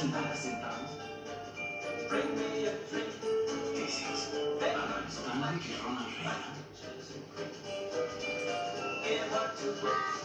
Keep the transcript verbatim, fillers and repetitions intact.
sentada sentado. Bring me a drink. Dices, Alan Stanley y Ronald Reagan. Give her to